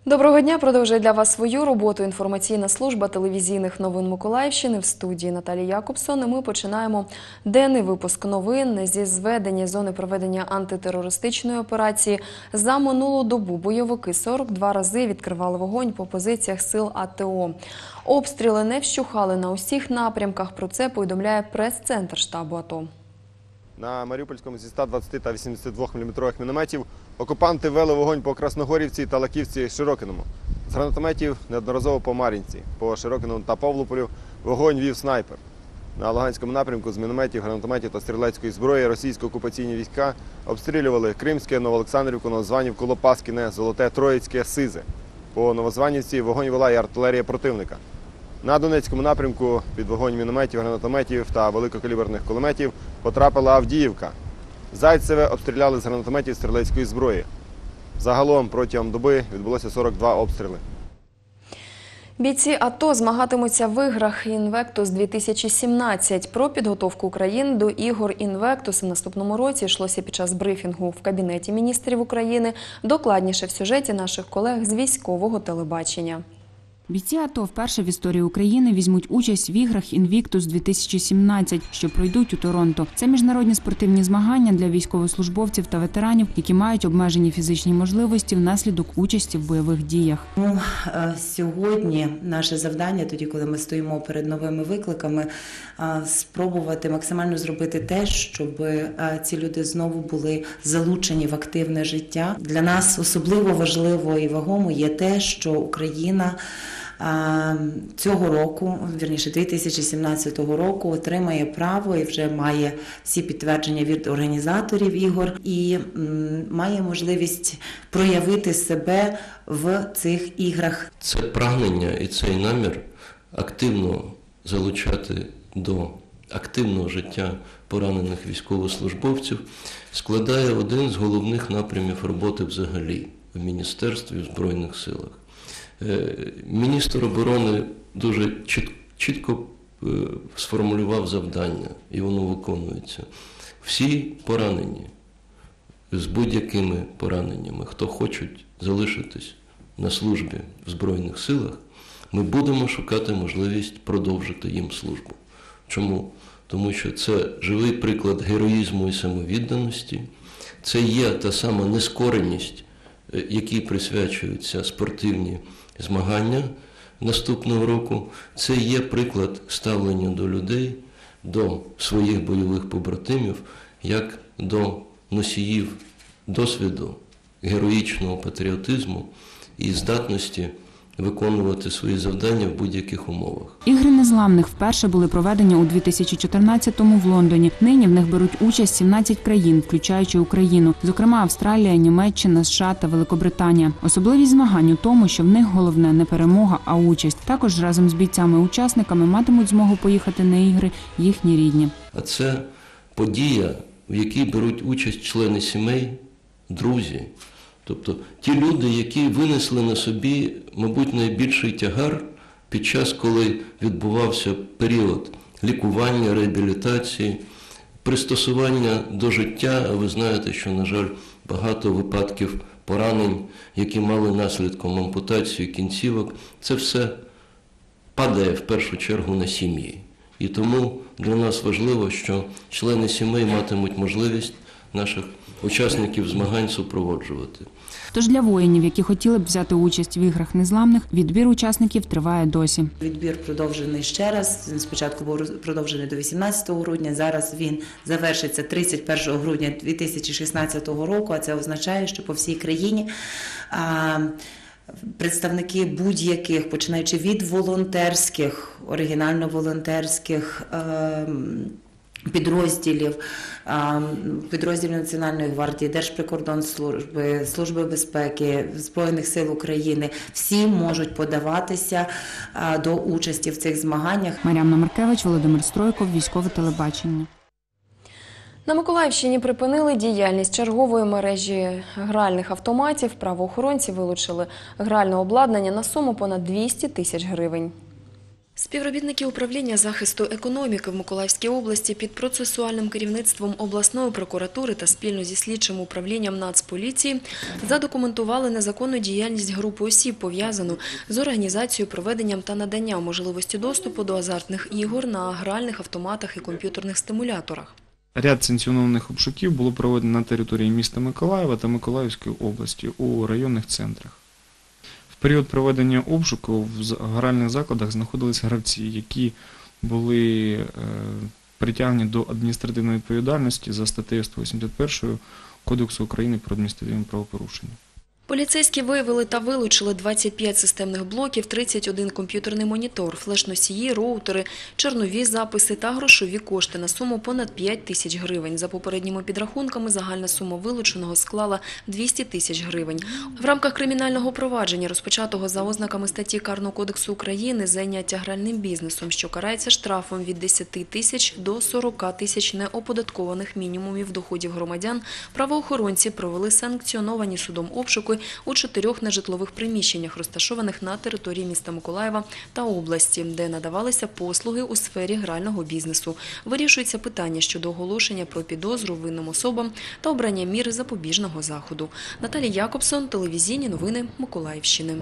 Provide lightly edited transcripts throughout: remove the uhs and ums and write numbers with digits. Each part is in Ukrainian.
Доброго дня! Продовжує для вас свою роботу інформаційна служба телевізійних новин Миколаївщини. В студії Наталії Якобсон. І ми починаємо денний випуск новин зі зведення зони проведення антитерористичної операції. За минулу добу бойовики 42 рази відкривали вогонь по позиціях сил АТО. Обстріли не вщухали на усіх напрямках. Про це повідомляє прес-центр штабу АТО. На Маріупольському зі 120 та 82 мм мінометів окупанти вели вогонь по Красногорівці та Лаківці Широкиному. З гранатометів неодноразово по Мар'їнці. По Широкиному та Павлополю вогонь вів снайпер. На Луганському напрямку з мінометів, гранатометів та стрілецької зброї російсько-окупаційні війська обстрілювали Кримське, Новоолександрівку, Новозванівку, Лопаскіне, Золоте, Троїцьке, Сизе. По Новозванівці вогонь вела і артилерія противника. На Донецькому напрямку під вогонь мінометів, гранатометів та великокаліберних кулеметів потрапила Авдіївка. Зайцеве обстріляли з гранатометів стрілецької зброї. Загалом протягом доби відбулося 42 обстріли. Бійці АТО змагатимуться в іграх «Інвектус-2017». Про підготовку України до ігор «Інвектус» в наступному році йшлося під час брифінгу в Кабінеті міністрів України. Докладніше в сюжеті наших колег з військового телебачення. Бійці АТО вперше в історії України візьмуть участь в іграх «Інвіктус-2017», що пройдуть у Торонто. Це міжнародні спортивні змагання для військовослужбовців та ветеранів, які мають обмежені фізичні можливості внаслідок участі в бойових діях. Сьогодні наше завдання, тоді коли ми стоїмо перед новими викликами, спробувати максимально зробити те, щоб ці люди знову були залучені в активне життя. Для нас особливо важливо і вагомо є те, що Україна цього року, вірніше 2017 року, отримає право і вже має всі підтвердження від організаторів ігор і має можливість проявити себе в цих іграх. Це прагнення і цей намір активно залучати до активного життя поранених військовослужбовців складає один з головних напрямів роботи взагалі в Міністерстві, в Збройних силах. Міністр оборони дуже чітко сформулював завдання, і воно виконується. Всі поранені, з будь-якими пораненнями, хто хочуть залишитись на службі в Збройних силах, ми будемо шукати можливість продовжити їм службу. Чому? Тому що це живий приклад героїзму і самовідданості, це є та сама нескореність, якій присвячуються спортивні змагання наступного року. Це є приклад ставлення до людей, до своїх бойових побратимів, як до носіїв досвіду, героїчного патріотизму і здатності виконувати свої завдання в будь-яких умовах. Ігри незламних вперше були проведені у 2014-му в Лондоні. Нині в них беруть участь 17 країн, включаючи Україну, зокрема Австралія, Німеччина, США та Великобританія. Особливість змагань у тому, що в них головне не перемога, а участь. Також разом з бійцями-учасниками матимуть змогу поїхати на ігри їхні рідні. А це подія, в якій беруть участь члени сімей, друзі. Тобто ті люди, які винесли на собі, мабуть, найбільший тягар під час, коли відбувався період лікування, реабілітації, пристосування до життя. А ви знаєте, що, на жаль, багато випадків поранень, які мали наслідком ампутацію кінцівок, це все падає в першу чергу на сім'ї. І тому для нас важливо, що члени сімей матимуть можливість наших учасників змагань супроводжувати. Тож для воїнів, які хотіли б взяти участь в іграх незламних, відбір учасників триває досі. Відбір продовжений ще раз. Він спочатку був продовжений до 18 грудня, зараз він завершиться 31 грудня 2016 року, а це означає, що по всій країні представники будь-яких, починаючи від волонтерських, оригінально-волонтерських підрозділів Національної гвардії, Держприкордонслужби, Служби безпеки, Збройних сил України. Всі можуть подаватися до участі в цих змаганнях. Мар'яна Маркевич, Володимир Стройков, військове телебачення. На Миколаївщині припинили діяльність чергової мережі гральних автоматів. Правоохоронці вилучили гральне обладнання на суму понад 200 тисяч гривень. Співробітники управління захисту економіки в Миколаївській області під процесуальним керівництвом обласної прокуратури та спільно зі слідчим управлінням Нацполіції задокументували незаконну діяльність групи осіб, пов'язану з організацією, проведенням та наданням можливості доступу до азартних ігор на гральних автоматах і комп'ютерних стимуляторах. Ряд санкціонованих обшуків було проведено на території міста Миколаєва та Миколаївської області у районних центрах. В період проведення обшуку в гральних закладах знаходились гравці, які були притягнені до адміністративної відповідальності за статтею 181 Кодексу України про адміністративні правопорушення. Поліцейські виявили та вилучили 25 системних блоків, 31 комп'ютерний монітор, флеш-носії, роутери, чорнові записи та грошові кошти на суму понад 5 тисяч гривень. За попередніми підрахунками, загальна сума вилученого склала 200 тисяч гривень. В рамках кримінального провадження, розпочатого за ознаками статті Карного кодексу України «Зайняття гральним бізнесом», що карається штрафом від 10 тисяч до 40 тисяч неоподаткованих мінімумів доходів громадян, правоохоронці провели санкціоновані судом обшуки у 4 нежитлових приміщеннях, розташованих на території міста Миколаєва та області, де надавалися послуги у сфері грального бізнесу. Вирішується питання щодо оголошення про підозру винним особам та обрання міри запобіжного заходу. Наталія Якобсон, телевізійні новини Миколаївщини.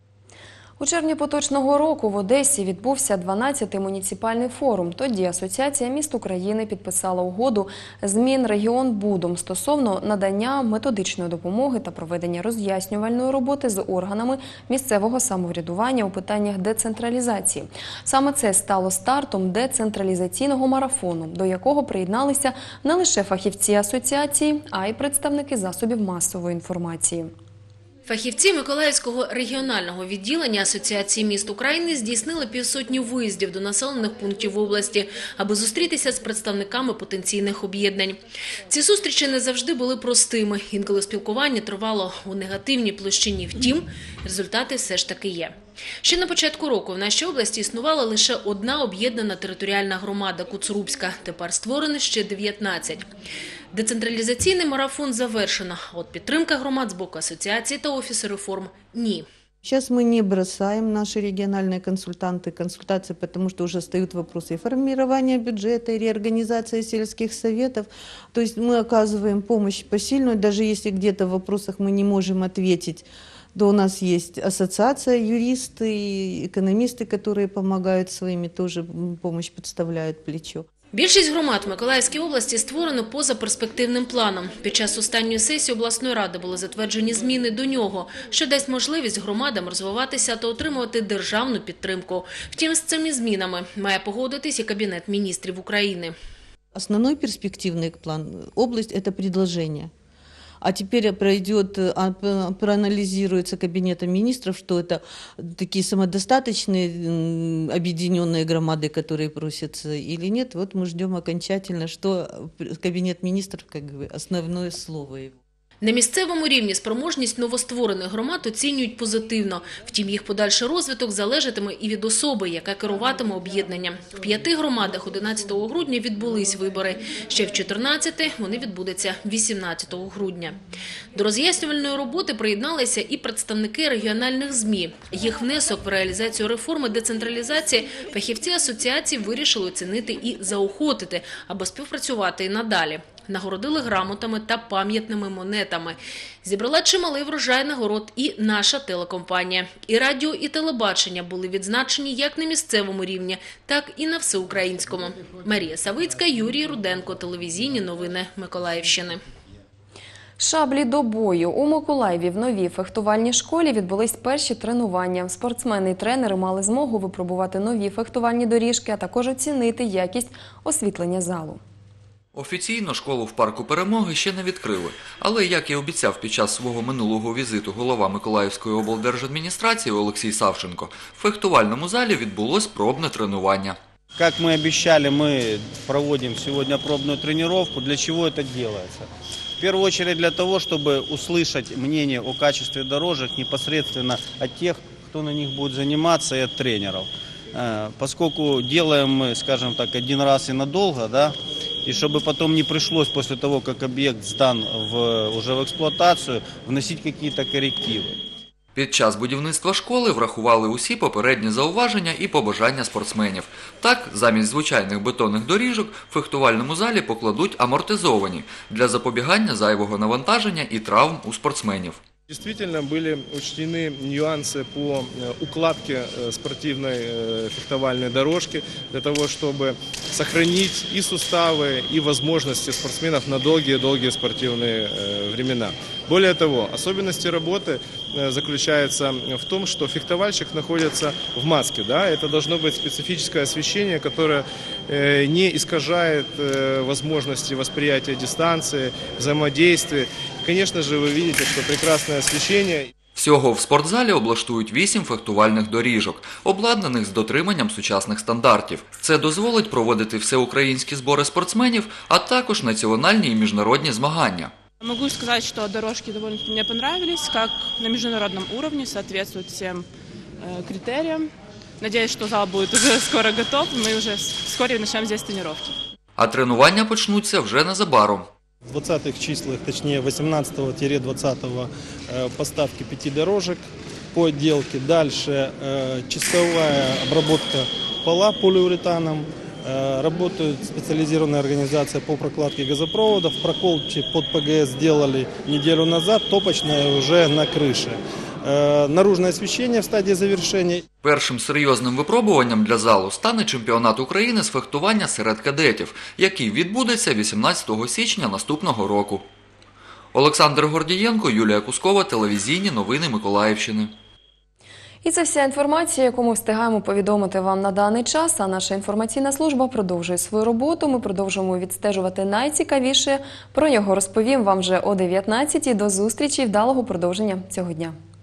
У червні поточного року в Одесі відбувся 12-й муніципальний форум. Тоді Асоціація міст України підписала угоду з Мінрегіонбудом стосовно надання методичної допомоги та проведення роз'яснювальної роботи з органами місцевого самоврядування у питаннях децентралізації. Саме це стало стартом децентралізаційного марафону, до якого приєдналися не лише фахівці асоціації, а й представники засобів масової інформації. Фахівці Миколаївського регіонального відділення Асоціації міст України здійснили півсотні виїздів до населених пунктів області, аби зустрітися з представниками потенційних об'єднань. Ці зустрічі не завжди були простими. Інколи спілкування тривало у негативній площині. Втім, результати все ж таки є. Ще на початку року в нашій області існувала лише одна об'єднана територіальна громада – Куцурубська. Тепер створено ще 19. Децентралізаційний марафон завершено, а от підтримка громад з боку асоціації та офісу реформ – ні. Сейчас мы не бросаем наши региональные консультации, потому что уже встают вопросы и формирования бюджета, и реорганизации сельских советов. То есть мы оказываем помощь посильную, даже если где-то в вопросах мы не можем ответить, то у нас есть ассоциация, юристы, экономисты, которые помогают своими, тоже помощь подставляют плечо. Більшість громад в Миколаївській області створено поза перспективним планом. Під час останньої сесії обласної ради були затверджені зміни до нього, що дасть можливість громадам розвиватися та отримувати державну підтримку. Втім, з цими змінами має погодитись і Кабінет міністрів України. Основной перспективный план область – это предложение. А теперь проанализируется Кабинетом министров, что это такие самодостаточные объединенные громады, которые просятся или нет. Вот мы ждем окончательно, что Кабинет министров, как бы, основное слово его. На місцевому рівні спроможність новостворених громад оцінюють позитивно. Втім, їх подальший розвиток залежатиме і від особи, яка керуватиме об'єднанням. В 5 громадах 11 грудня відбулись вибори. Ще в 14 вони відбудуться 18 грудня. До роз'яснювальної роботи приєдналися і представники регіональних ЗМІ. Їх внесок в реалізацію реформи децентралізації фахівці асоціації вирішили оцінити і заохотити, аби співпрацювати і надалі. Нагородили грамотами та пам'ятними монетами. Зібрала чималий врожай нагород і наша телекомпанія. І радіо, і телебачення були відзначені як на місцевому рівні, так і на всеукраїнському. Марія Савицька, Юрій Руденко, телевізійні новини Миколаївщини. Шаблі до бою. У Миколаєві в новій фехтувальній школі відбулись перші тренування. Спортсмени і тренери мали змогу випробувати нові фехтувальні доріжки, а також оцінити якість освітлення залу. Офіційно школу в парку Перемоги ще не відкрили, але, як і обіцяв під час свого минулого візиту голова Миколаївської облдержадміністрації Олексій Савченко, в фехтувальному залі відбулось пробне тренування. Как мы обещали, мы проводим сегодня пробную тренировку. Для чего это делается? В первую очередь для того, чтобы услышать мнение о качестве дорожек непосредственно от тех, кто на них будет заниматься, и от тренеров. Поскольку делаем мы, скажем так, один раз и надолго, да, и чтобы потом не пришлось после того, как объект сдан уже в эксплуатацию, вносить какие-то коррективы. Під час будівництва школи врахували усі попередні зауваження і побажання спортсменів. Так, замість звичайних бетонних доріжок в фехтувальному залі покладуть амортизовані для запобігання зайвого навантаження і травм у спортсменів. Действительно были учтены нюансы по укладке спортивной фехтовальной дорожки для того, чтобы сохранить и суставы, и возможности спортсменов на долгие-долгие спортивные времена. Более того, особенности работы заключаются в том, что фехтовальщик находится в маске. Да? Это должно быть специфическое освещение, которое не искажает возможности восприятия дистанции, взаимодействия. Конечно же, вы видите, что прекрасное освещение. Всього в спортзалі облаштують 8 фехтувальних доріжок, обладнаних з дотриманням сучасних стандартів. Це дозволить проводити всеукраїнські збори спортсменів, а також національні і міжнародні змагання. Могу сказать, что дорожки довольно-таки мне понравились, как на международном уровне, соответствуют всем критериям. Надеюсь, что зал будет уже скоро готов, мы уже вскоре начнем здесь тренировки. А тренування почнуться вже незабаром. В 20-х числах, точнее 18-20 поставки 5 дорожек по отделке. Дальше чистовая обработка пола полиуретаном. Работает специализированная организация по прокладке газопроводов. Проколки под ПГС сделали неделю назад, топочная уже на крыше. Наружное освещение в стадии завершения. Першим серйозним випробуванням для залу стане чемпіонат України з фехтування серед кадетів, який відбудеться 18 січня наступного року. Олександр Гордієнко, Юлія Кускова, телевізійні новини Миколаївщини. І це вся інформація, яку ми встигаємо повідомити вам на даний час, а наша інформаційна служба продовжує свою роботу. Ми продовжуємо відстежувати найцікавіше. Про нього розповім вам вже о 19-й. До зустрічі і вдалого продовження цього дня.